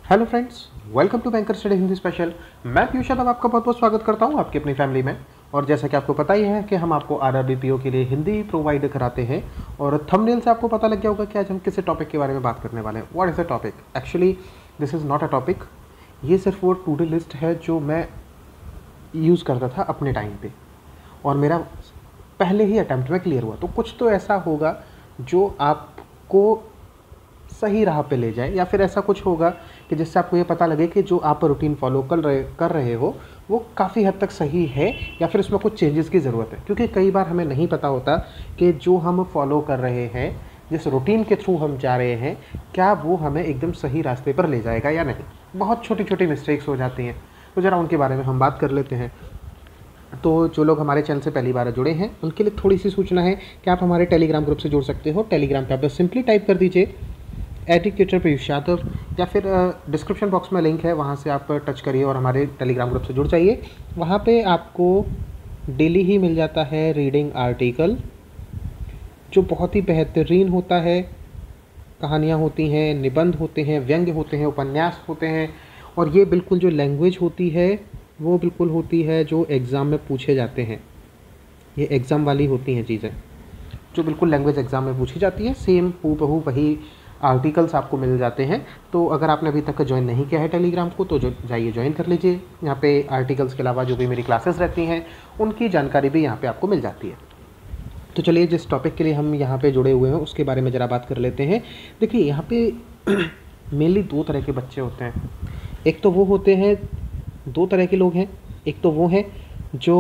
Hello friends, welcome to banker study Hindi special. मैं पीयूष यादव आपका बहुत बहुत स्वागत करता हूं आपकी अपनी फैमिली में। और जैसा कि आपको पता ही है कि हम आपको आरआरबी पीओ के लिए हिंदी प्रोवाइड कराते हैं। और थंबनेल से आपको पता लग गया होगा कि आज हम किस टॉपिक के बारे में बात करने वाले हैं। What is the topic? Actually this is not a topic, ये सिर्फ वो टू डू लिस्ट है जो मैं यूज़ करता था अपने टाइम पे, और मेरा पहले ही अटैम्प्ट में क्लियर हुआ। तो कुछ तो ऐसा होगा जो आपको सही राह पे ले जाए, या फिर ऐसा कुछ होगा कि जिससे आपको ये पता लगे कि जो आप रूटीन फॉलो कर रहे हो वो काफ़ी हद तक सही है, या फिर उसमें कुछ चेंजेस की ज़रूरत है। क्योंकि कई बार हमें नहीं पता होता कि जो हम फॉलो कर रहे हैं, जिस रूटीन के थ्रू हम जा रहे हैं, क्या वो हमें एकदम सही रास्ते पर ले जाएगा या नहीं। बहुत छोटी छोटी मिस्टेक्स हो जाती हैं, तो ज़रा उनके बारे में हम बात कर लेते हैं। तो जो लोग हमारे चैनल से पहली बार जुड़े हैं उनके लिए थोड़ी सी सूचना है कि आप हमारे टेलीग्राम ग्रुप से जुड़ सकते हो। टेलीग्राम पे आप बस सिंपली टाइप कर दीजिए एजुकेटर पीयूष यादव, या फिर डिस्क्रिप्शन बॉक्स में लिंक है, वहाँ से आप टच करिए और हमारे टेलीग्राम ग्रुप से जुड़ जाइए। वहाँ पे आपको डेली ही मिल जाता है रीडिंग आर्टिकल, जो बहुत ही बेहतरीन होता है। कहानियाँ होती हैं, निबंध होते हैं, व्यंग्य होते हैं, उपन्यास होते हैं, और ये बिल्कुल जो लैंग्वेज होती है वो बिल्कुल होती है जो एग्ज़ाम में पूछे जाते हैं। ये एग्ज़ाम वाली होती हैं चीज़ें जो बिल्कुल लैंग्वेज एग्ज़ाम में पूछी जाती है। सेम हूबहू वही आर्टिकल्स आपको मिल जाते हैं। तो अगर आपने अभी तक ज्वाइन नहीं किया है टेलीग्राम को, तो जाइए ज्वाइन कर लीजिए। यहाँ पे आर्टिकल्स के अलावा जो भी मेरी क्लासेस रहती हैं उनकी जानकारी भी यहाँ पे आपको मिल जाती है। तो चलिए, जिस टॉपिक के लिए हम यहाँ पे जुड़े हुए हैं उसके बारे में ज़रा बात कर लेते हैं। देखिए, यहाँ पे मेनली दो तरह के बच्चे होते हैं। एक तो वो होते हैं, दो तरह के लोग हैं। एक तो वो हैं जो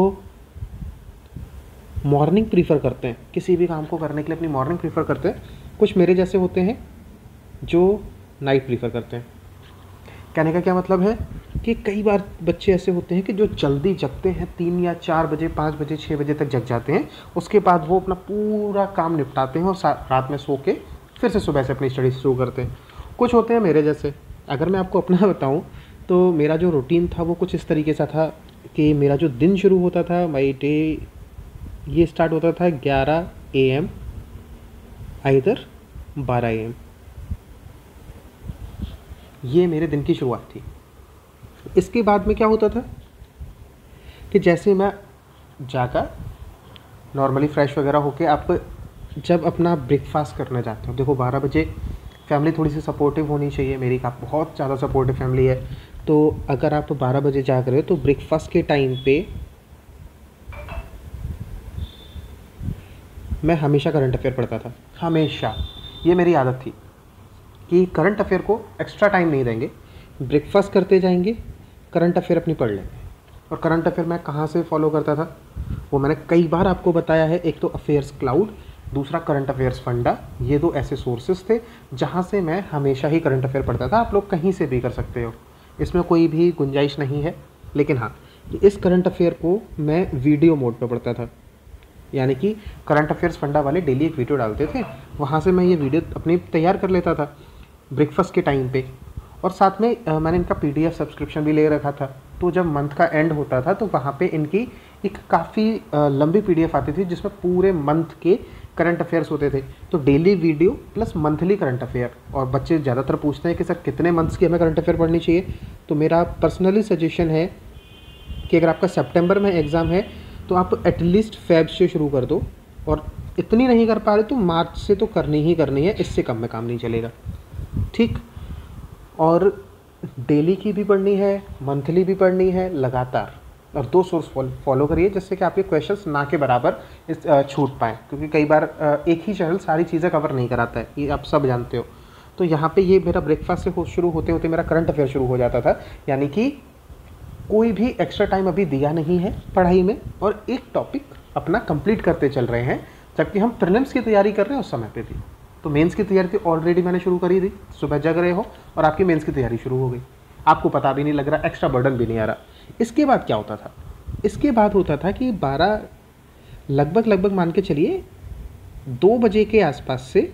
मॉर्निंग प्रीफर करते हैं, किसी भी काम को करने के लिए अपनी मॉर्निंग प्रीफर करते हैं। कुछ मेरे जैसे होते हैं जो नाइट प्रीफर करते हैं। कहने का क्या मतलब है कि कई बार बच्चे ऐसे होते हैं कि जो जल्दी जगते हैं, 3 या 4 बजे, 5 बजे, 6 बजे तक जग जाते हैं। उसके बाद वो अपना पूरा काम निपटाते हैं और रात में सो के फिर से सुबह से अपनी स्टडी शुरू करते हैं। कुछ होते हैं मेरे जैसे। अगर मैं आपको अपना बताऊं तो मेरा जो रूटीन था वो कुछ इस तरीके से था कि मेरा जो दिन शुरू होता था, माई डे ये स्टार्ट होता था 11 AM, आइदर 12 AM। ये मेरे दिन की शुरुआत थी। इसके बाद में क्या होता था कि जैसे मैं जाकर नॉर्मली फ्रेश वगैरह होके आप जब अपना ब्रेकफास्ट करने जाते हो, देखो 12 बजे फैमिली थोड़ी सी सपोर्टिव होनी चाहिए। मेरी का बहुत ज़्यादा सपोर्टिव फैमिली है। तो अगर आप 12 बजे जाग रहे हो तो ब्रेकफास्ट के टाइम पे मैं हमेशा करंट अफेयर पढ़ता था। हमेशा ये मेरी आदत थी कि करंट अफेयर को एक्स्ट्रा टाइम नहीं देंगे, ब्रेकफास्ट करते जाएंगे, करंट अफेयर अपनी पढ़ लेंगे। और करंट अफेयर मैं कहाँ से फॉलो करता था वो मैंने कई बार आपको बताया है। एक तो अफेयर्स क्लाउड, दूसरा करंट अफेयर्स फंडा। ये दो ऐसे सोर्सेज थे जहाँ से मैं हमेशा ही करंट अफेयर पढ़ता था। आप लोग कहीं से भी कर सकते हो, इसमें कोई भी गुंजाइश नहीं है। लेकिन हाँ, इस करंट अफेयर को मैं वीडियो मोड पर पढ़ता था, यानी कि करंट अफेयर्स फंडा वाले डेली एक वीडियो डालते थे, वहाँ से मैं ये वीडियो अपनी तैयार कर लेता था ब्रेकफास्ट के टाइम पे। और साथ में मैंने इनका PDF सब्सक्रिप्शन भी ले रखा था। तो जब मंथ का एंड होता था तो वहाँ पे इनकी एक काफ़ी लंबी PDF आती थी जिसमें पूरे मंथ के करंट अफेयर्स होते थे। तो daily video plus monthly current affair. और बच्चे ज़्यादातर पूछते हैं कि सर कितने मंथ्स की हमें करंट अफेयर पढ़नी चाहिए। तो मेरा पर्सनली सजेशन है कि अगर आपका सितंबर में एग्ज़ाम है तो आप एटलीस्ट फेब से शुरू कर दो, और इतनी नहीं कर पा रहे तो मार्च से तो करनी ही करनी है, इससे कम में काम नहीं चलेगा। ठीक। और डेली की भी पढ़नी है, मंथली भी पढ़नी है, लगातार। और दो सोर्स फॉलो करिए जिससे कि आपके क्वेश्चंस ना के बराबर छूट पाएँ, क्योंकि कई बार एक ही चैनल सारी चीज़ें कवर नहीं कराता है, ये आप सब जानते हो। तो यहाँ पे ये मेरा ब्रेकफास्ट से शुरू होते होते मेरा करंट अफेयर शुरू हो जाता था। यानी कि कोई भी एक्स्ट्रा टाइम अभी दिया नहीं है पढ़ाई में, और एक टॉपिक अपना कंप्लीट करते चल रहे हैं, जबकि हम प्रीलिम्स की तैयारी कर रहे हैं उस समय पे भी। तो मेंस की तैयारी तो ऑलरेडी मैंने शुरू करी थी, सुबह जग रहे हो और आपकी मेंस की तैयारी शुरू हो गई, आपको पता भी नहीं लग रहा, एक्स्ट्रा बर्डन भी नहीं आ रहा। इसके बाद क्या होता था? इसके बाद होता था कि 12 लगभग मान के चलिए 2 बजे के आसपास से,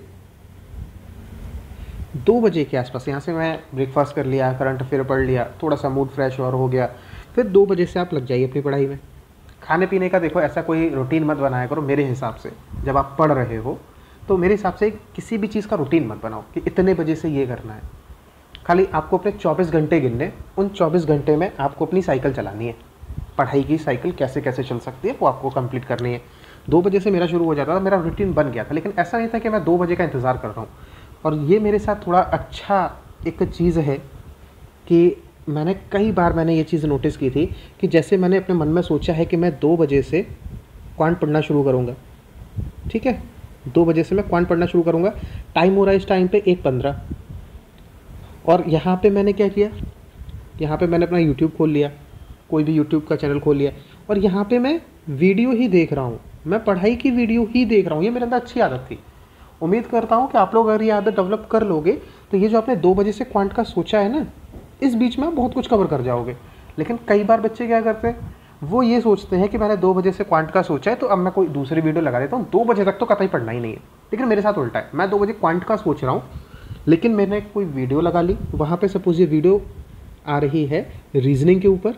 2 बजे के आसपास यहाँ से मैं ब्रेकफास्ट कर लिया, करंट अफेयर पढ़ लिया, थोड़ा सा मूड फ्रेश और हो गया। फिर 2 बजे से आप लग जाइए अपनी पढ़ाई में। खाने पीने का देखो ऐसा कोई रूटीन मत बनाया करो। मेरे हिसाब से जब आप पढ़ रहे हो तो मेरे हिसाब से किसी भी चीज़ का रूटीन मत बनाओ कि इतने बजे से ये करना है। खाली आपको अपने 24 घंटे गिनने, उन 24 घंटे में आपको अपनी साइकिल चलानी है, पढ़ाई की साइकिल कैसे कैसे चल सकती है वो आपको कंप्लीट करनी है। 2 बजे से मेरा शुरू हो जाता था, मेरा रूटीन बन गया था, लेकिन ऐसा नहीं था कि मैं 2 बजे का इंतज़ार कर रहा हूँ। और ये मेरे साथ थोड़ा अच्छा एक चीज़ है कि मैंने कई बार ये चीज़ नोटिस की थी कि जैसे मैंने अपने मन में सोचा है कि मैं 2 बजे से क्वांट पढ़ना शुरू करूँगा, ठीक है, 2 बजे से मैं क्वांट पढ़ना शुरू करूँगा, टाइम हो रहा है इस टाइम पे 1:15, और यहाँ पे मैंने क्या किया, यहाँ पे मैंने अपना यूट्यूब खोल लिया, कोई भी यूट्यूब का चैनल खोल लिया, और यहाँ पे मैं वीडियो ही देख रहा हूँ, मैं पढ़ाई की वीडियो ही देख रहा हूँ। ये मेरे अंदर अच्छी आदत थी। उम्मीद करता हूँ कि आप लोग अगर ये आदत डेवलप कर लोगे तो ये जो आपने 2 बजे से क्वांट का सोचा है ना, इस बीच में आप बहुत कुछ कवर कर जाओगे। लेकिन कई बार बच्चे क्या करते हैं, वो ये सोचते हैं कि मैंने 2 बजे से क्वांट का सोचा है तो अब मैं कोई दूसरी वीडियो लगा देता हूँ, 2 बजे तक तो कतई पढ़ना ही नहीं है। लेकिन मेरे साथ उल्टा है, मैं 2 बजे क्वांट का सोच रहा हूँ, लेकिन मैंने कोई वीडियो लगा ली, वहाँ पे सपोज ये वीडियो आ रही है रीजनिंग के ऊपर,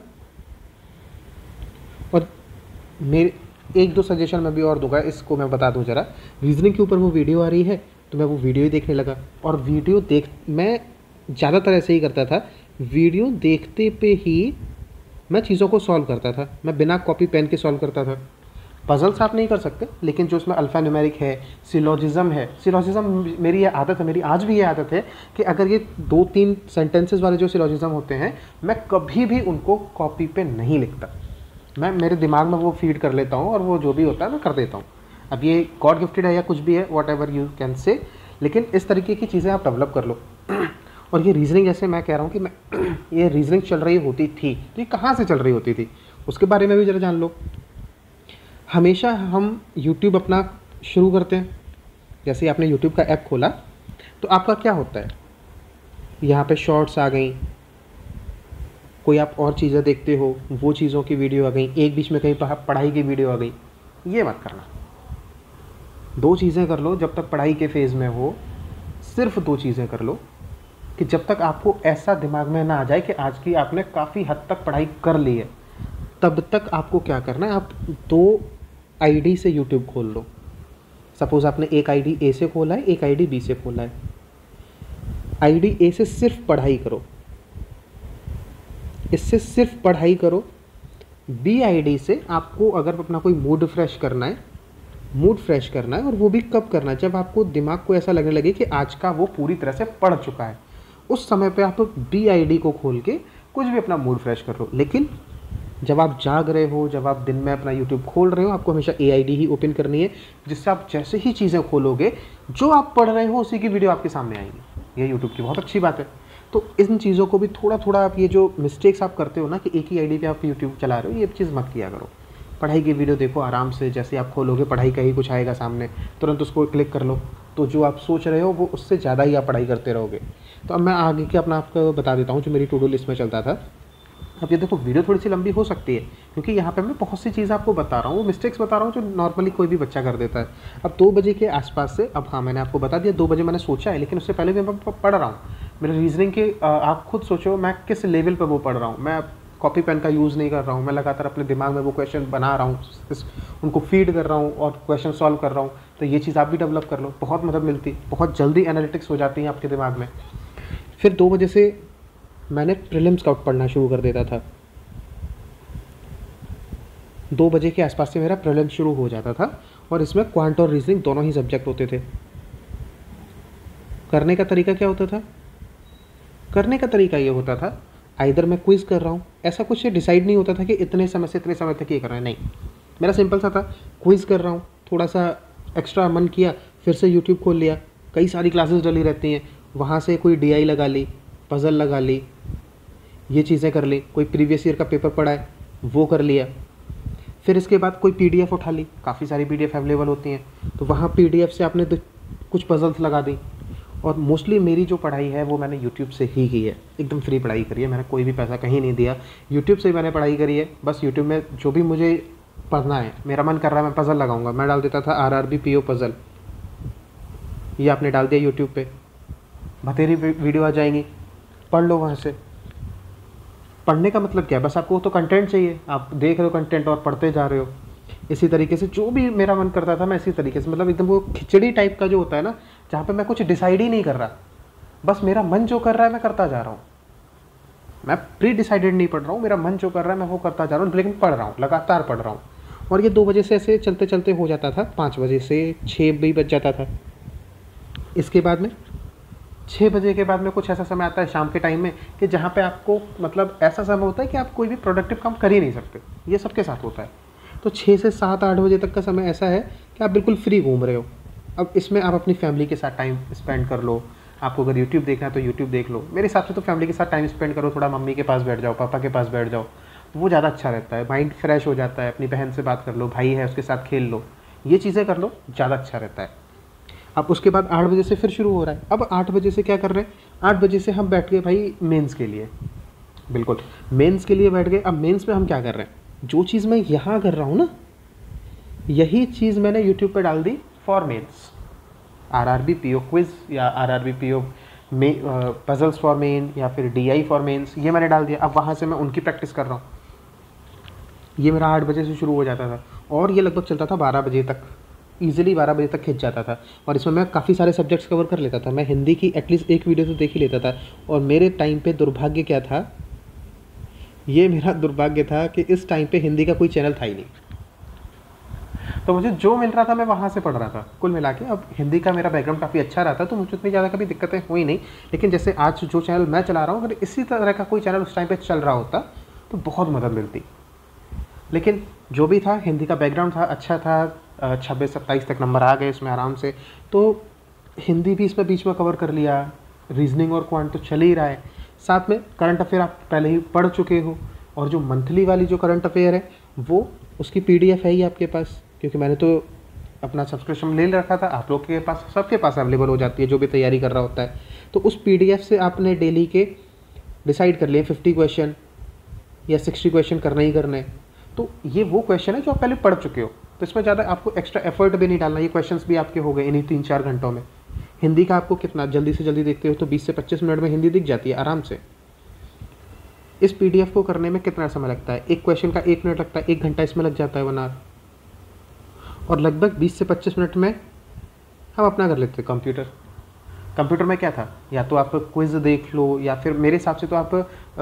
और मेरे 1-2 सजेशन मैं भी और दूंगा, इसको मैं बता दूं ज़रा। रीजनिंग के ऊपर वो वीडियो आ रही है तो मैं वो वीडियो ही देखने लगा, और वीडियो मैं ज़्यादातर ऐसे ही करता था, वीडियो देखते पे ही मैं चीज़ों को सॉल्व करता था, मैं बिना कॉपी पेन के सॉल्व करता था। पजल्स आप नहीं कर सकते, लेकिन जो उसमें अल्फ़ा न्यूमेरिक है, सिलोजिज़म है, सिलोजिज़म मेरी ये आदत है, मेरी आज भी ये आदत है कि अगर ये 2-3 सेंटेंसेस वाले जो सिलोजिज़म होते हैं, मैं कभी भी उनको कॉपी पे नहीं लिखता, मैं मेरे दिमाग में वो फीड कर लेता हूँ और वो जो भी होता है मैं कर देता हूँ। अब ये गॉड गिफ्टेड है या कुछ भी है, what ever you can say, लेकिन इस तरीके की चीज़ें आप डेवलप कर लो। और ये रीजनिंग, जैसे मैं कह रहा हूँ कि मैं ये रीजनिंग चल रही होती थी, तो ये कहाँ से चल रही होती थी उसके बारे में भी ज़रा जान लो। हमेशा हम यूट्यूब अपना शुरू करते हैं, जैसे आपने यूट्यूब का ऐप खोला तो आपका क्या होता है, यहाँ पे शॉर्ट्स आ गई, कोई आप और चीज़ें देखते हो, वो चीज़ों की वीडियो आ गई, एक बीच में कहीं पढ़ाई की वीडियो आ गई। ये मत करना, 2 चीज़ें कर लो जब तक पढ़ाई के फेज़ में हो, सिर्फ 2 चीज़ें कर लो कि जब तक आपको ऐसा दिमाग में ना आ जाए कि आज की आपने काफ़ी हद तक पढ़ाई कर ली है, तब तक आपको क्या करना है, आप 2 आईडी से यूट्यूब खोल लो। सपोज़ आपने एक आईडी ए से खोला है, एक आईडी बी से खोला है। आईडी ए से सिर्फ पढ़ाई करो, इससे सिर्फ पढ़ाई करो। बी आईडी से आपको अगर अपना कोई मूड फ्रेश करना है, और वो भी कब करना है, जब आपको दिमाग को ऐसा लगने लगे कि आज का वो पूरी तरह से पढ़ चुका है, उस समय पे आप बी आईडी को खोल के कुछ भी अपना मूड फ्रेश कर लो। लेकिन जब आप जाग रहे हो, जब आप दिन में अपना यूट्यूब खोल रहे हो, आपको हमेशा ए आईडी ही ओपन करनी है, जिससे आप जैसे ही चीज़ें खोलोगे, जो आप पढ़ रहे हो उसी की वीडियो आपके सामने आएंगी। ये यूट्यूब की बहुत अच्छी बात है। तो इन चीज़ों को भी थोड़ा थोड़ा आप, ये जो मिस्टेक्स आप करते हो ना कि एक ही आईडी पे आप यूट्यूब चला रहे हो, ये चीज़ मत किया करो। पढ़ाई की वीडियो देखो आराम से, जैसे आप खोलोगे पढ़ाई का ही कुछ आएगा सामने, तुरंत उसको क्लिक कर लो, तो जो आप सोच रहे हो वो उससे ज़्यादा ही आप पढ़ाई करते रहोगे। तो अब मैं आगे के अपना आपको बता देता हूँ जो मेरी टू डू लिस्ट में चलता था। अब ये देखो, वीडियो थोड़ी सी लंबी हो सकती है क्योंकि यहाँ पे मैं बहुत सी चीज़ आपको बता रहा हूँ, वो मिस्टेक्स बता रहा हूँ जो नॉर्मली कोई भी बच्चा कर देता है। अब 2 बजे के आसपास से, अब हाँ मैंने आपको बता दिया 2 बजे मैंने सोचा है, लेकिन उससे पहले भी मैं पढ़ रहा हूँ। मेरे रीजनिंग के आप खुद सोचो मैं किस लेवल पर वो पढ़ रहा हूँ। मैं कॉपी पेन का यूज़ नहीं कर रहा हूँ, मैं लगातार अपने दिमाग में वो क्वेश्चन बना रहा हूँ, उनको फीड कर रहा हूँ और क्वेश्चन सॉल्व कर रहा हूँ। तो ये चीज़ आप भी डेवलप कर लो, बहुत मदद मिलती, बहुत जल्दी एनालिटिक्स हो जाती है आपके दिमाग में। फिर 2 बजे से मैंने प्रीलिम्स का पढ़ना शुरू कर देता था। 2 बजे के आसपास से मेरा प्रीलिम्स शुरू हो जाता था और इसमें क्वांट और रीजनिंग दोनों ही सब्जेक्ट होते थे। करने का तरीका क्या होता था? करने का तरीका ये होता था, आइदर मैं क्विज़ कर रहा हूँ, ऐसा कुछ डिसाइड नहीं होता था कि इतने समय से इतने समय तक ये करना है, नहीं, मेरा सिंपल सा था, क्विज़ कर रहा हूँ, थोड़ा सा एक्स्ट्रा मन किया, फिर से यूट्यूब खोल लिया, कई सारी क्लासेस डली रहती हैं, वहाँ से कोई DI लगा ली, पज़ल लगा ली, ये चीज़ें कर ली, कोई प्रीवियस ईयर का पेपर पढ़ा है वो कर लिया। फिर इसके बाद कोई PDF उठा ली, काफ़ी सारी PDF अवेलेबल होती हैं, तो वहाँ PDF से आपने कुछ पज़ल्स लगा दी। और मोस्टली मेरी जो पढ़ाई है वो मैंने यूट्यूब से ही की है, एकदम फ्री पढ़ाई करी है, मैंने कोई भी पैसा कहीं नहीं दिया, यूट्यूब से ही मैंने पढ़ाई करी है। बस यूट्यूब में जो भी मुझे पढ़ना है, मेरा मन कर रहा है मैं पज़ल लगाऊंगा, मैं डाल देता था RRB PO पज़ल, ये आपने डाल दिया यूट्यूब पे, बतेरी वीडियो आ जाएंगी, पढ़ लो वहाँ से। पढ़ने का मतलब क्या है, बस आपको तो कंटेंट चाहिए, आप देख रहे हो कंटेंट और पढ़ते जा रहे हो। इसी तरीके से जो भी मेरा मन करता था मैं इसी तरीके से, मतलब एकदम वो खिचड़ी टाइप का जो होता है ना, जहाँ पे मैं कुछ डिसाइड ही नहीं कर रहा, बस मेरा मन जो कर रहा है मैं करता जा रहा हूँ, मैं प्री डिसाइडेड नहीं पढ़ रहा हूँ, मेरा मन जो कर रहा है मैं वो करता जा रहा हूँ, लेकिन पढ़ रहा हूँ, लगातार पढ़ रहा हूँ। और ये 2 बजे से ऐसे चलते चलते हो जाता था, 5 बजे से 6 भी बज जाता था। इसके बाद में 6 बजे के बाद में कुछ ऐसा समय आता है शाम के टाइम में कि जहाँ पे आपको मतलब ऐसा समय होता है कि आप कोई भी प्रोडक्टिव काम कर ही नहीं सकते, ये सबके साथ होता है। तो 6 से 7-8 बजे तक का समय ऐसा है कि आप बिल्कुल फ्री घूम रहे हो। अब इसमें आप अपनी फैमिली के साथ टाइम स्पेंड कर लो, आपको अगर यूट्यूब देखना है तो यूट्यूब देख लो। मेरे हिसाब से तो फैमिली के साथ टाइम स्पेंड करो, थोड़ा मम्मी के पास बैठ जाओ, पापा के पास बैठ जाओ, वो ज़्यादा अच्छा रहता है, माइंड फ्रेश हो जाता है। अपनी बहन से बात कर लो, भाई है उसके साथ खेल लो, ये चीज़ें कर लो, ज़्यादा अच्छा रहता है। अब उसके बाद 8 बजे से फिर शुरू हो रहा है। अब 8 बजे से क्या कर रहे हैं, 8 बजे से हम बैठ गए भाई मेंस के लिए, बिल्कुल मेंस के लिए बैठ गए। अब मेंस में हम क्या कर रहे हैं, जो चीज़ मैं यहाँ कर रहा हूँ ना, यही चीज़ मैंने यूट्यूब पे डाल दी for mains, RRB PO quiz या आरआरबी पीओ में पजल्स फॉर मेन या फिर डीआई फॉर मेंस, ये मैंने डाल दिया। अब वहाँ से मैं उनकी प्रैक्टिस कर रहा हूँ। ये मेरा 8 बजे से शुरू हो जाता था और ये लगभग चलता था 12 बजे तक, ईजिली 12 बजे तक खिंच जाता था। और इसमें मैं काफ़ी सारे सब्जेक्ट्स कवर कर लेता था। मैं हिंदी की एटलीस्ट एक वीडियो तो देख ही लेता था। और मेरे टाइम पे दुर्भाग्य क्या था, ये मेरा दुर्भाग्य था कि इस टाइम पे हिंदी का कोई चैनल था ही नहीं, तो मुझे जो मिल रहा था मैं वहाँ से पढ़ रहा था कुल मिला के। अब हिंदी का मेरा बैकग्राउंड काफ़ी अच्छा रहा था तो मुझे उतनी ज़्यादा कभी दिक्कतें हुई नहीं। लेकिन जैसे आज जो चैनल मैं चला रहा हूँ, अगर इसी तरह का कोई चैनल उस टाइम पर चल रहा होता तो बहुत मदद मिलती। लेकिन जो भी था, हिंदी का बैकग्राउंड था, अच्छा था, 26-27 तक नंबर आ गए इसमें आराम से। तो हिंदी भी इसमें बीच में कवर कर लिया, रीजनिंग और क्वांट तो चल ही रहा है, साथ में करंट अफेयर आप पहले ही पढ़ चुके हो। और जो मंथली वाली जो करंट अफेयर है वो उसकी PDF है ही आपके पास, क्योंकि मैंने तो अपना सब्सक्रिप्शन ले रखा था। आप लोग के पास, सबके पास अवेलेबल हो जाती है जो भी तैयारी कर रहा होता है। तो उस PDF से आपने डेली के डिसाइड कर लिए 50 क्वेश्चन या 60 क्वेश्चन करना ही करना है। तो ये वो क्वेश्चन है जो आप पहले पढ़ चुके हो, तो इसमें ज़्यादा आपको एक्स्ट्रा एफर्ट भी नहीं डालना, ये क्वेश्चंस भी आपके हो गए इन्हीं 3-4 घंटों में। हिंदी का आपको कितना जल्दी से जल्दी देखते हो तो 20 से 25 मिनट में हिंदी दिख जाती है आराम से। इस PDF को करने में कितना समय लगता है, एक क्वेश्चन का 1 मिनट लगता है, 1 घंटा इसमें लग जाता है 1 आवर। और लगभग 20 से 25 मिनट में हम अपना कर लेते हैं कंप्यूटर में क्या था, या तो आप क्विज़ देख लो, या फिर मेरे हिसाब से तो आप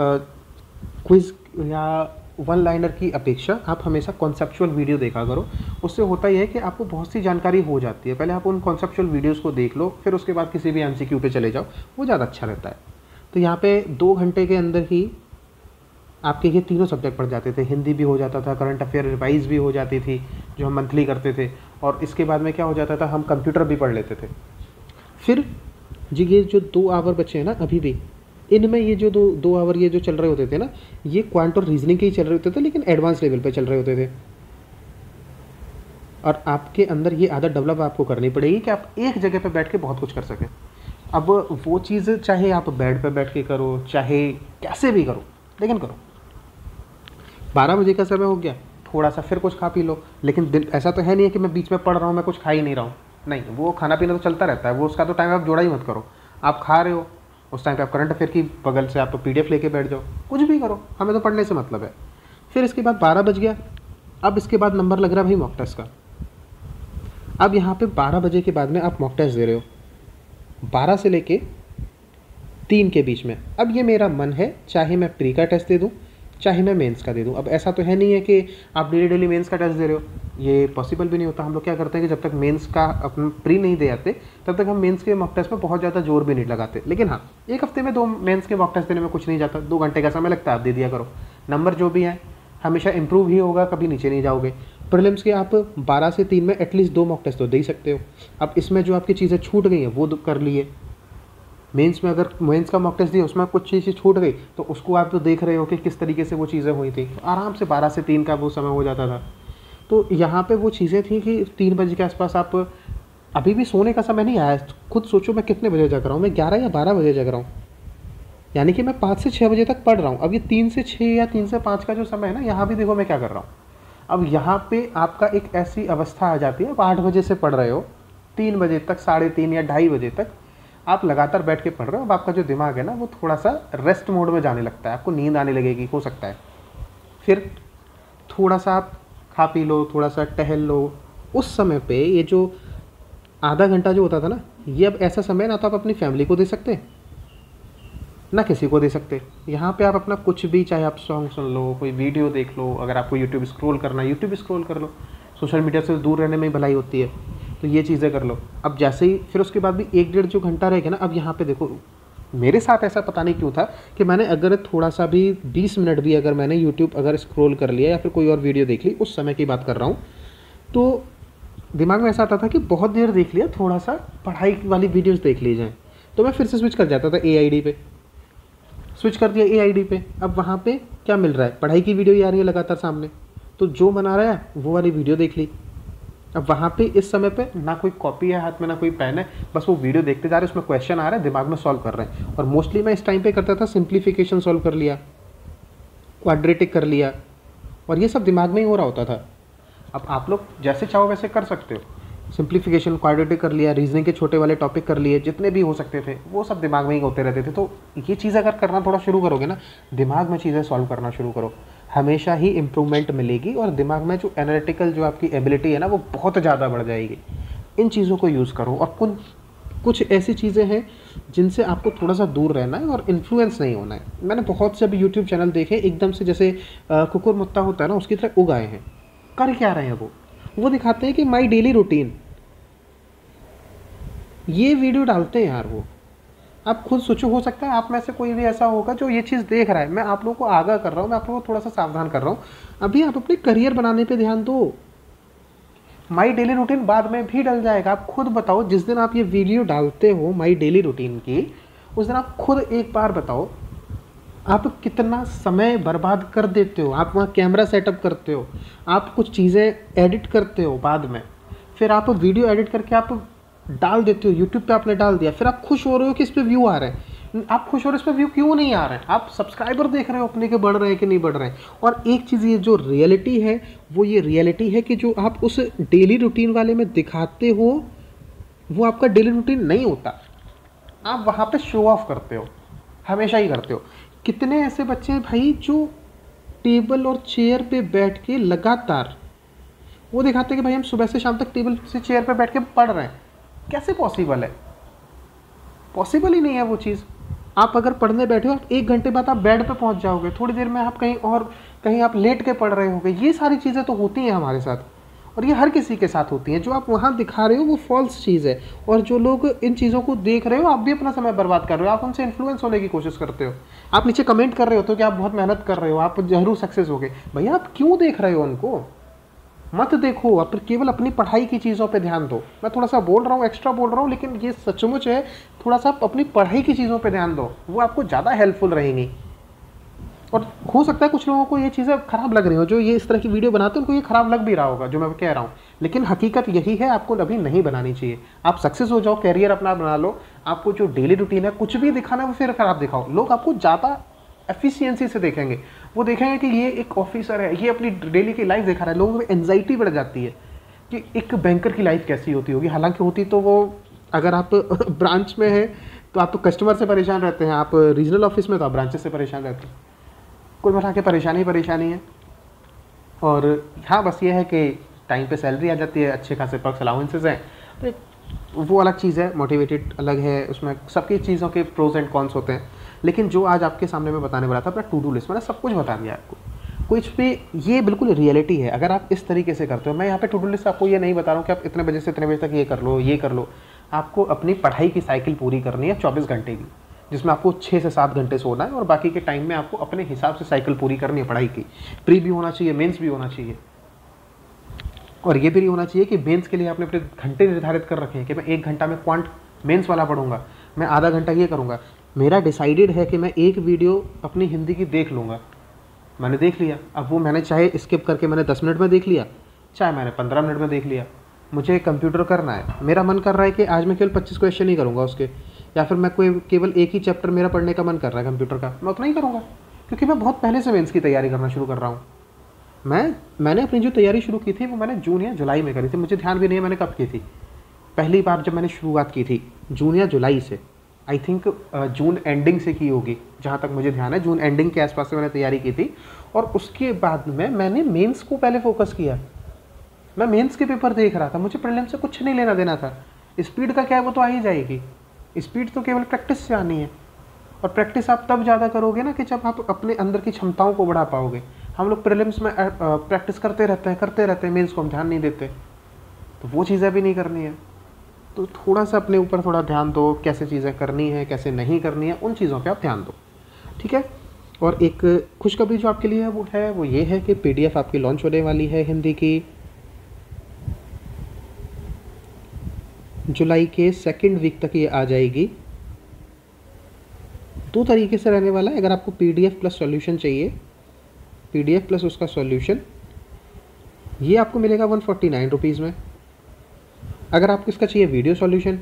क्विज़ या वन लाइनर की अपेक्षा आप हमेशा कॉन्सेप्चुअल वीडियो देखा करो। उससे होता यह है कि आपको बहुत सी जानकारी हो जाती है। पहले आप उन कॉन्सेप्चुअल वीडियोस को देख लो, फिर उसके बाद किसी भी MCQ पे चले जाओ, वो ज़्यादा अच्छा रहता है। तो यहाँ पे 2 घंटे के अंदर ही आपके ये तीनों सब्जेक्ट पढ़ जाते थे। हिंदी भी हो जाता था, करंट अफेयर रिवाइज भी हो जाती थी जो हम मंथली करते थे, और इसके बाद में क्या हो जाता था, हम कंप्यूटर भी पढ़ लेते थे। फिर जी ये जो 2 आवर बचे हैं ना अभी भी, इनमें ये जो 2 आवर ये जो चल रहे होते थे ना, ये क्वांट और रीजनिंग के ही चल रहे होते थे, लेकिन एडवांस लेवल पे चल रहे होते थे। और आपके अंदर ये आदत डेवलप आपको करनी पड़ेगी कि आप एक जगह पे बैठ के बहुत कुछ कर सकें। अब वो चीज़ चाहे आप बेड पे बैठ के करो, चाहे कैसे भी करो, लेकिन करो। 12 बजे का समय हो गया, थोड़ा सा फिर कुछ खा पी लो। लेकिन दिन ऐसा तो है नहीं है कि मैं बीच में पढ़ रहा हूँ मैं कुछ खा ही नहीं रहा हूँ, नहीं, वो खाना पीना तो चलता रहता है, वो उसका तो टाइम आप जोड़ा ही मत करो। आप खा रहे हो उस टाइम पे आप करंट अफेयर की बगल से आप PDF लेके बैठ जाओ, कुछ भी करो, हमें तो पढ़ने से मतलब है। फिर इसके बाद 12 बज गया, अब इसके बाद नंबर लग रहा है भाई मॉक टेस्ट का। अब यहाँ पे 12 बजे के बाद में आप मॉक टेस्ट दे रहे हो 12 से लेके 3 के बीच में। अब ये मेरा मन है, चाहे मैं प्री का टेस्ट दे दूँ चाहे मैं मेंस का दे दूँ। अब ऐसा तो है नहीं है कि आप डेली मेंस का टेस्ट दे रहे हो, ये पॉसिबल भी नहीं होता। हम लोग क्या करते हैं कि जब तक मेंस का अपन प्री नहीं दे आते तब तक हम मेंस के मॉक टेस्ट में बहुत ज़्यादा जोर भी नहीं लगाते। लेकिन हाँ, एक हफ्ते में 2 मेंस के मॉक टेस्ट देने में कुछ नहीं जाता, 2 घंटे का समय लगता है, आप दे दिया करो। नंबर जो भी है हमेशा इंप्रूव ही होगा, कभी नीचे नहीं जाओगे। प्रीलिम्स के आप 12 से 3 में एटलीस्ट 2 मॉक टेस्ट तो दे ही सकते हो। अब इसमें जो आपकी चीज़ें छूट गई हैं वो कर लिए। मेंस में अगर मेंस का मॉक टेस्ट दिया उसमें कुछ चीज़ें छूट गई तो उसको आप तो देख रहे हो कि किस तरीके से वो चीज़ें हुई थी, तो आराम से 12 से 3 का वो समय हो जाता था। तो यहाँ पे वो चीज़ें थी कि 3 बजे के आसपास आप, अभी भी सोने का समय नहीं आया, खुद सोचो मैं कितने बजे जग रहा हूँ, मैं 11 या 12 बजे जग रहा हूँ, यानी कि मैं 5 से 6 बजे तक पढ़ रहा हूँ। अब ये 3 से 6 या 3 से 5 का जो समय है ना, यहाँ भी देखो मैं क्या कर रहा हूँ। अब यहाँ पे आपका एक ऐसी अवस्था आ जाती है, आप 8 बजे से पढ़ रहे हो 3 बजे तक, 3:30 या 2:30 बजे तक आप लगातार बैठ के पढ़ रहे हो। अब आपका जो दिमाग है ना वो थोड़ा सा रेस्ट मोड में जाने लगता है, आपको नींद आने लगेगी हो सकता है। फिर थोड़ा सा आप खा पी लो, थोड़ा सा टहल लो। उस समय पे ये जो आधा घंटा जो होता था ना, ये अब ऐसा समय ना तो आप अपनी फैमिली को दे सकते हैं, ना किसी को दे सकते। यहाँ पे आप अपना कुछ भी, चाहे आप सॉन्ग सुन लो, कोई वीडियो देख लो, अगर आपको यूट्यूब स्क्रॉल करना है यूट्यूब स्क्रॉल कर लो, सोशल मीडिया से दूर रहने में ही भलाई होती है, तो ये चीज़ें कर लो। अब जैसे ही फिर उसके बाद भी 1 डेढ़ जो घंटा रहेगा ना, अब यहाँ पे देखो मेरे साथ ऐसा पता नहीं क्यों था कि मैंने अगर थोड़ा सा भी 20 मिनट भी अगर मैंने यूट्यूब अगर स्क्रॉल कर लिया या फिर कोई और वीडियो देख ली, उस समय की बात कर रहा हूँ, तो दिमाग में ऐसा आता था कि बहुत देर देख लिया, थोड़ा सा पढ़ाई वाली वीडियोज़ देख ली जाएँ। तो मैं फिर से स्विच कर जाता था AID पे, स्विच कर दिया AID पे। अब वहाँ पे क्या मिल रहा है, पढ़ाई की वीडियो ही आ रही है लगातार सामने, तो जो बना रहा है वो वाली वीडियो देख ली। अब वहाँ पे इस समय पे ना कोई कॉपी है हाथ में, ना कोई पेन है, बस वो वीडियो देखते जा रहे हैं, उसमें क्वेश्चन आ रहा है, दिमाग में सॉल्व कर रहे हैं। और मोस्टली मैं इस टाइम पे करता था सिंप्लीफिकेशन सॉल्व कर लिया, क्वाड्रेटिक कर लिया, और ये सब दिमाग में ही हो रहा होता था। अब आप लोग जैसे चाहो वैसे कर सकते हो, सिंप्लीफिकेशन क्वाड्रेटिक कर लिया, रीजनिंग के छोटे वाले टॉपिक कर लिए, जितने भी हो सकते थे वो सब दिमाग में ही होते रहते थे। तो ये चीज़ अगर करना थोड़ा शुरू करोगे ना, दिमाग में चीज़ें सॉल्व करना शुरू करो, हमेशा ही इम्प्रूवमेंट मिलेगी और दिमाग में जो एनालिटिकल जो आपकी एबिलिटी है ना, वो बहुत ज़्यादा बढ़ जाएगी। इन चीज़ों को यूज़ करो। और कुछ ऐसी चीज़ें हैं जिनसे आपको थोड़ा सा दूर रहना है और इन्फ्लुएंस नहीं होना है। मैंने बहुत से अभी यूट्यूब चैनल देखे एकदम से, जैसे कुकुर मुत्ता होता है ना, उसकी तरह उग आए हैं। कर क्या रहे हैं वो दिखाते हैं कि माई डेली रूटीन, ये वीडियो डालते हैं यार वो। आप खुद सोचो, हो सकता है आप में से कोई भी ऐसा होगा जो ये चीज़ देख रहा है। मैं आप लोगों को आगाह कर रहा हूँ, मैं आप लोगों को थोड़ा सा सावधान कर रहा हूँ। अभी आप अपने करियर बनाने पे ध्यान दो। माई डेली रूटीन बाद में भी डल जाएगा। आप खुद बताओ, जिस दिन आप ये वीडियो डालते हो माई डेली रूटीन की, उस दिन आप खुद एक बार बताओ आप कितना समय बर्बाद कर देते हो। आप वहाँ कैमरा सेटअप करते हो, आप कुछ चीज़ें एडिट करते हो, बाद में फिर आप वीडियो एडिट करके आप डाल देते हो यूट्यूब पे, आपने डाल दिया, फिर आप खुश हो रहे हो कि इस पर व्यू आ रहे हैं। आप खुश हो रहे हो, इस पर व्यू क्यों नहीं आ रहे हैं? आप सब्सक्राइबर देख रहे हो अपने के बढ़ रहे हैं कि नहीं बढ़ रहे हैं। और एक चीज़ ये जो रियलिटी है, वो ये रियलिटी है कि जो आप उस डेली रूटीन वाले में दिखाते हो, वो आपका डेली रूटीन नहीं होता। आप वहाँ पे शो ऑफ करते हो, हमेशा ही करते हो। कितने ऐसे बच्चे हैं भाई जो टेबल और चेयर पे बैठ के लगातार वो दिखाते हैं कि भाई हम सुबह से शाम तक टेबल से चेयर पे बैठ के पढ़ रहे हैं। कैसे पॉसिबल है? पॉसिबल ही नहीं है वो चीज़। आप अगर पढ़ने बैठे हो, आप 1 घंटे बाद आप बेड पे पहुंच जाओगे, थोड़ी देर में आप कहीं आप लेट के पढ़ रहे होगे। ये सारी चीज़ें तो होती हैं हमारे साथ, और ये हर किसी के साथ होती हैं। जो आप वहाँ दिखा रहे हो वो फॉल्स चीज़ है, और जो लोग इन चीज़ों को देख रहे हो, आप भी अपना समय बर्बाद कर रहे हो। आप उनसे इन्फ्लुएंस होने की कोशिश करते हो। आप नीचे कमेंट कर रहे हो तो कि आप बहुत मेहनत कर रहे हो, आप जरूर सक्सेस हो गए। भैया आप क्यों देख रहे हो उनको? मत देखो, आप केवल अपनी पढ़ाई की चीज़ों पे ध्यान दो। मैं थोड़ा सा बोल रहा हूँ, एक्स्ट्रा बोल रहा हूँ, लेकिन ये सचमुच है। थोड़ा सा आप अपनी पढ़ाई की चीज़ों पे ध्यान दो, वो आपको ज़्यादा हेल्पफुल रहेंगी। और हो सकता है कुछ लोगों को ये चीज़ें ख़राब लग रही हो, जो ये इस तरह की वीडियो बनाते हैं, उनको ये ख़राब लग भी रहा होगा जो मैं कह रहा हूँ, लेकिन हकीकत यही है, आपको अभी नहीं बनानी चाहिए। आप सक्सेस हो जाओ, कैरियर अपना बना लो। आपको जो डेली रूटीन है, कुछ भी दिखाना है वो फिर ख़राब दिखाओ। लोग आपको ज़्यादा एफिशिएंसी से देखेंगे। वो देखेंगे कि ये एक ऑफिसर है, ये अपनी डेली की लाइफ दिखा रहा है। लोगों में एंजाइटी बढ़ जाती है कि एक बैंकर की लाइफ कैसी होती होगी। हालांकि होती तो वो, अगर आप ब्रांच में हैं तो आप तो कस्टमर से परेशान रहते हैं, आप रीजनल ऑफिस में तो आप ब्रांचेस से परेशान रहते हैं। कुल मिला के परेशानी है। और हाँ, बस ये है कि टाइम पे सैलरी आ जाती है, अच्छे खासे पर्क्स अलाउंसेस हैं, तो वो अलग चीज़ है। मोटिवेटेड अलग है, उसमें सबकी चीज़ों के प्रोज एंड कॉन्स होते हैं। लेकिन जो आज आपके सामने मैं बताने वाला था, अपना टू डू लिस्ट, मैंने सब कुछ बता दिया आपको। कुछ भी, ये बिल्कुल रियलिटी है। अगर आप इस तरीके से करते हो, मैं यहाँ पे टू डू लिस्ट आपको ये नहीं बता रहा हूँ कि आप इतने बजे से इतने बजे तक ये कर लो। आपको अपनी पढ़ाई की साइकिल पूरी करनी है 24 घंटे की, जिसमें आपको 6 से 7 घंटे सोना है, और बाकी के टाइम में आपको अपने हिसाब से साइकिल पूरी करनी है पढ़ाई की। प्री भी होना चाहिए, मेंस भी होना चाहिए, और ये भी नहीं होना चाहिए कि मेंस के लिए आपने अपने घंटे निर्धारित कर रखे हैं कि मैं 1 घंटा में क्वांट मेंस वाला पढ़ूंगा, मैं आधा घंटा ये करूँगा। मेरा डिसाइडेड है कि मैं एक वीडियो अपनी हिंदी की देख लूँगा। मैंने देख लिया, अब वो मैंने चाहे स्किप करके मैंने 10 मिनट में देख लिया, चाहे मैंने 15 मिनट में देख लिया। मुझे कंप्यूटर करना है, मेरा मन कर रहा है कि आज मैं केवल 25 क्वेश्चन ही करूँगा उसके, या फिर मैं कोई केवल एक ही चैप्टर मेरा पढ़ने का मन कर रहा है कंप्यूटर का, मैं उतना ही करूँगा, क्योंकि मैं बहुत पहले से मेंस की तैयारी करना शुरू कर रहा हूँ। मैंने अपनी जो तैयारी शुरू की थी वो मैंने जून या जुलाई में करी थी। मुझे ध्यान भी नहीं है मैंने कब की थी। पहली बार जब मैंने शुरुआत की थी जून या जुलाई से, आई थिंक जून एंडिंग से की होगी, जहाँ तक मुझे ध्यान है। जून एंडिंग के आसपास से मैंने तैयारी की थी, और उसके बाद में मैंने मेंस को पहले फोकस किया। मैं मेंस के पेपर देख रहा था, मुझे प्रीलिम से कुछ नहीं लेना देना था। स्पीड का क्या है, वो तो आ ही जाएगी। स्पीड तो केवल प्रैक्टिस से आनी है। और प्रैक्टिस आप तब ज़्यादा करोगे ना कि जब आप अपने अंदर की क्षमताओं को बढ़ा पाओगे। हम लोग प्रीलिम्स में प्रैक्टिस करते रहते हैं, मेंस को हम ध्यान नहीं देते, तो वो चीज़ें भी नहीं करनी है। तो थोड़ा सा अपने ऊपर थोड़ा ध्यान दो, कैसे चीज़ें करनी है कैसे नहीं करनी है, उन चीज़ों पे आप ध्यान दो, ठीक है। और एक खुशखबरी जो आपके लिए है वो ये है कि PDF आपकी लॉन्च होने वाली है हिंदी की जुलाई के 2nd वीक तक ये आ जाएगी। 2 तरीके से रहने वाला है। अगर आपको PDF प्लस सॉल्यूशन चाहिए, PDF प्लस उसका सॉल्यूशन, ये आपको मिलेगा 149 रुपीज़ में। अगर आपको इसका चाहिए वीडियो सॉल्यूशन,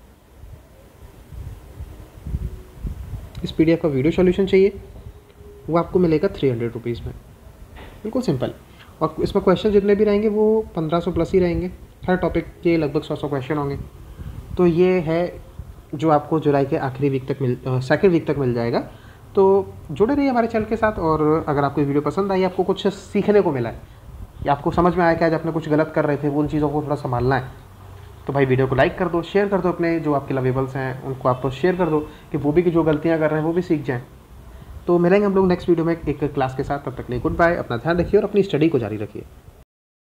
इस PDF का वीडियो सॉल्यूशन चाहिए, वो आपको मिलेगा 300 रुपीज़ में। बिल्कुल सिंपल। और इसमें क्वेश्चन जितने भी रहेंगे वो 1500 प्लस ही रहेंगे। हर टॉपिक के लगभग 100 क्वेश्चन होंगे। तो ये है जो आपको जुलाई के आखिरी वीक तक 2nd वीक तक मिल जाएगा। तो जुड़े रहिए हमारे चैनल के साथ। और अगर आपको वीडियो पसंद आई, आपको कुछ सीखने को मिला है या आपको समझ में आया कि आज आपने कुछ गलत कर रहे थे, वो उन चीज़ों को थोड़ा संभालना है, तो भाई वीडियो को लाइक कर दो, शेयर कर दो, अपने जो आपके लवेबल्स हैं उनको आप शेयर कर दो कि वो भी जो गलतियाँ कर रहे हैं वो भी सीख जाएँ। तो मिलेंगे हम लोग नेक्स्ट वीडियो में एक क्लास के साथ। तब तक के लिए गुड बाय, अपना ध्यान रखिए और अपनी स्टडी को जारी रखिए।